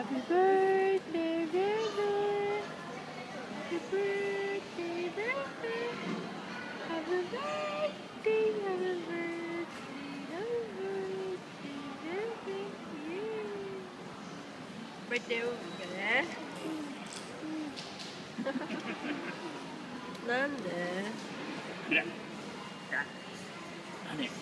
Happy birthday, baby. Happy birthday, baby. Happy birthday, happy birthday, happy birthday, baby. Birthday over. なんで？ いや、何？